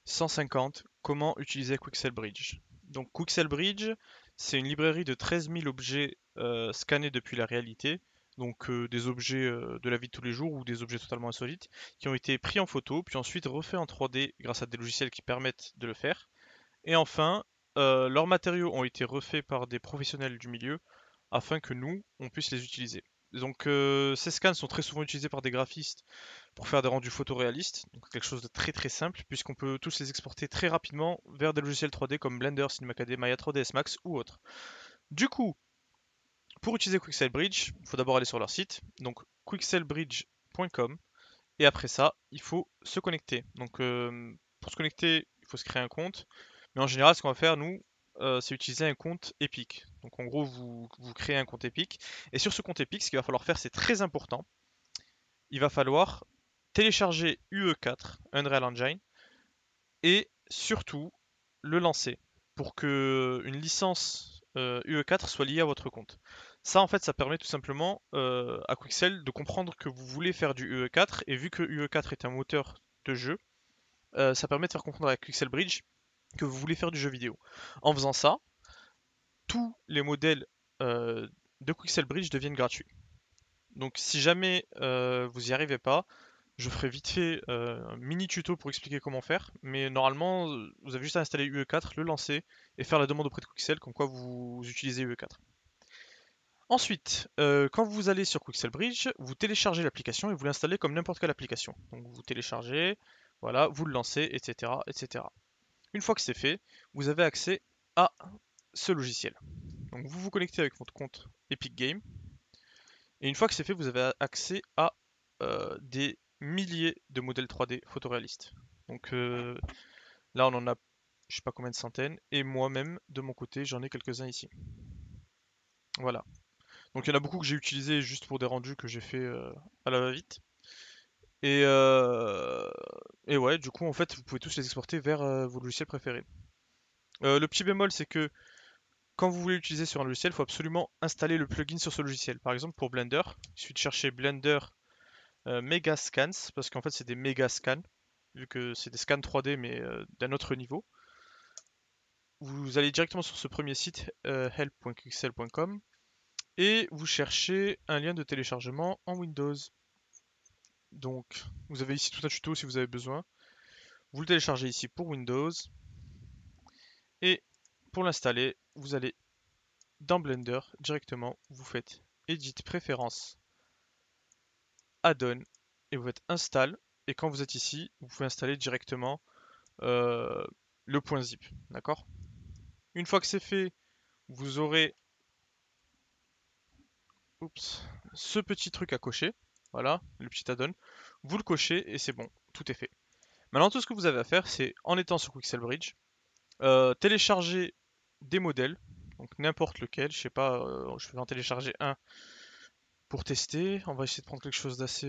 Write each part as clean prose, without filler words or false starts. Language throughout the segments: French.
150. Comment utiliser Quixel Bridge? Donc Quixel Bridge, c'est une librairie de 13 000 objets scannés depuis la réalité, donc des objets de la vie de tous les jours ou des objets totalement insolites, qui ont été pris en photo, puis ensuite refaits en 3D grâce à des logiciels qui permettent de le faire. Et enfin, leurs matériaux ont été refaits par des professionnels du milieu afin que nous, on puisse les utiliser. Donc ces scans sont très souvent utilisés par des graphistes pour faire des rendus photoréalistes, donc quelque chose de très très simple, puisqu'on peut tous les exporter très rapidement vers des logiciels 3D comme Blender, Cinema 4D, Maya 3ds Max ou autres. Du coup, pour utiliser Quixel Bridge, il faut d'abord aller sur leur site, donc quixelbridge.com, et après ça, il faut se connecter. Donc pour se connecter, il faut se créer un compte, mais en général, ce qu'on va faire, nous, c'est utiliser un compte Epic. Donc en gros, vous créez un compte Epic, et sur ce compte Epic, ce qu'il va falloir faire, c'est très important, il va falloir télécharger UE4, Unreal Engine, et surtout le lancer pour que une licence UE4 soit liée à votre compte. Ça en fait ça permet tout simplement à Quixel de comprendre que vous voulez faire du UE4 et vu que UE4 est un moteur de jeu, ça permet de faire comprendre à Quixel Bridge que vous voulez faire du jeu vidéo. En faisant ça, tous les modèles de Quixel Bridge deviennent gratuits. Donc si jamais vous y arrivez pas, je ferai vite fait un mini tuto pour expliquer comment faire, mais normalement, vous avez juste à installer UE4, le lancer et faire la demande auprès de Quixel, comme quoi vous utilisez UE4. Ensuite, quand vous allez sur Quixel Bridge, vous téléchargez l'application et vous l'installez comme n'importe quelle application. Donc vous téléchargez, voilà, vous le lancez, etc., etc. Une fois que c'est fait, vous avez accès à ce logiciel. Donc vous vous connectez avec votre compte Epic Games, et une fois que c'est fait, vous avez accès à des milliers de modèles 3D photoréalistes. Donc là, on en a, je sais pas combien de centaines, et moi-même, de mon côté, j'en ai quelques-uns ici. Voilà. Donc il y en a beaucoup que j'ai utilisé juste pour des rendus que j'ai fait à la va-vite. Et, euh, et ouais, du coup, en fait, vous pouvez tous les exporter vers vos logiciels préférés. Le petit bémol, c'est que quand vous voulez l'utiliser sur un logiciel, il faut absolument installer le plugin sur ce logiciel. Par exemple, pour Blender, il suffit de chercher Blender Mega Scans, parce qu'en fait c'est des méga scans, vu que c'est des scans 3D mais d'un autre niveau. Vous allez directement sur ce premier site, help.pixel.com, et vous cherchez un lien de téléchargement en Windows. Donc vous avez ici tout un tuto si vous avez besoin. Vous le téléchargez ici pour Windows, et pour l'installer, vous allez dans Blender directement, vous faites Edit Préférences, Add-on, et vous faites Install, et quand vous êtes ici, vous pouvez installer directement euh, le point zip, d'accord? Une fois que c'est fait, vous aurez oups, ce petit truc à cocher. Voilà, le petit add-on. Vous le cochez et c'est bon, tout est fait. Maintenant, tout ce que vous avez à faire, c'est en étant sur Quixel Bridge, télécharger des modèles, donc n'importe lequel. Je sais pas, je vais en télécharger un pour tester. On va essayer de prendre quelque chose d'assez,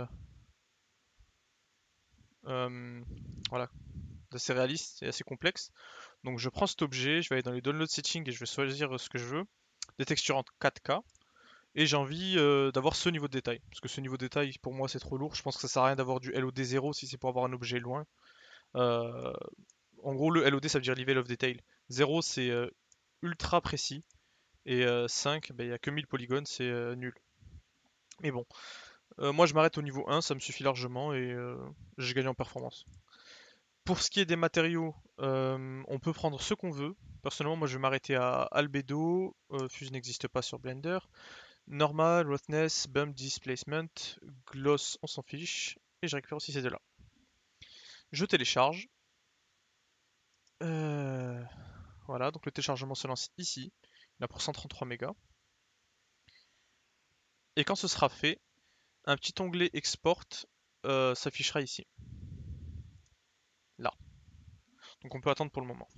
euh, voilà, d'assez réaliste et assez complexe. Donc je prends cet objet, je vais aller dans les download settings et je vais choisir ce que je veux. Des textures en 4K. Et j'ai envie d'avoir ce niveau de détail. Parce que ce niveau de détail, pour moi, c'est trop lourd. Je pense que ça sert à rien d'avoir du LOD 0 si c'est pour avoir un objet loin. Euh, En gros, le LOD, ça veut dire Level of Detail. 0, c'est ultra précis. Et 5, ben, il n'y a que 1000 polygones, c'est nul. Mais bon, moi je m'arrête au niveau 1, ça me suffit largement et j'ai gagné en performance. Pour ce qui est des matériaux, on peut prendre ce qu'on veut. Personnellement, moi je vais m'arrêter à Albedo. Fuse n'existe pas sur Blender. Normal, Roughness, Bump Displacement, Gloss, on s'en fiche. Et je récupère aussi ces deux-là. Je télécharge. Euh, Voilà, donc le téléchargement se lance ici. Il a pour 133 mégas. Et quand ce sera fait, un petit onglet Export s'affichera ici. Là. Donc on peut attendre pour le moment.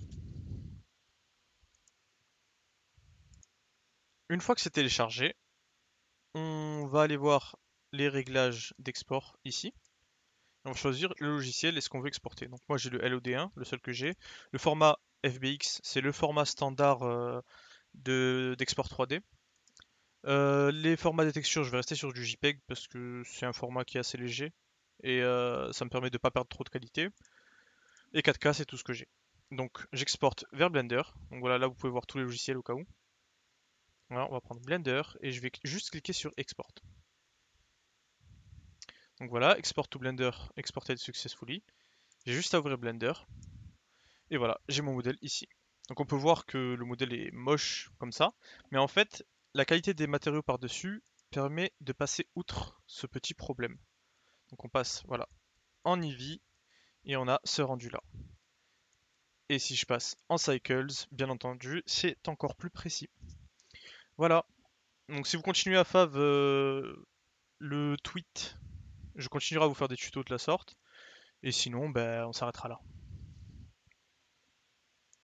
Une fois que c'est téléchargé, on va aller voir les réglages d'export ici. On va choisir le logiciel et ce qu'on veut exporter. Donc moi j'ai le LOD1, le seul que j'ai. Le format FBX, c'est le format standard d'export 3D. Les formats des textures, je vais rester sur du JPEG parce que c'est un format qui est assez léger et ça me permet de ne pas perdre trop de qualité. Et 4K, c'est tout ce que j'ai. Donc j'exporte vers Blender. Donc voilà, là vous pouvez voir tous les logiciels au cas où. Voilà, on va prendre Blender et je vais juste cliquer sur Export. Donc voilà, Export to Blender, exported successfully. J'ai juste à ouvrir Blender. Et voilà, j'ai mon modèle ici. Donc on peut voir que le modèle est moche comme ça. Mais en fait, la qualité des matériaux par-dessus permet de passer outre ce petit problème. Donc on passe, voilà, en Eevee et on a ce rendu là. Et si je passe en Cycles, bien entendu, c'est encore plus précis. Voilà. Donc si vous continuez à Fav le tweet, je continuerai à vous faire des tutos de la sorte. Et sinon, ben, on s'arrêtera là.